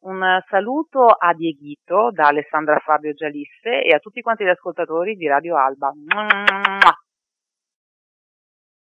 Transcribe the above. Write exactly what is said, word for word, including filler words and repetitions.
Un saluto a Dieguito da Alessandra Fabio Gialisse e a tutti quanti gli ascoltatori di Radio Alba.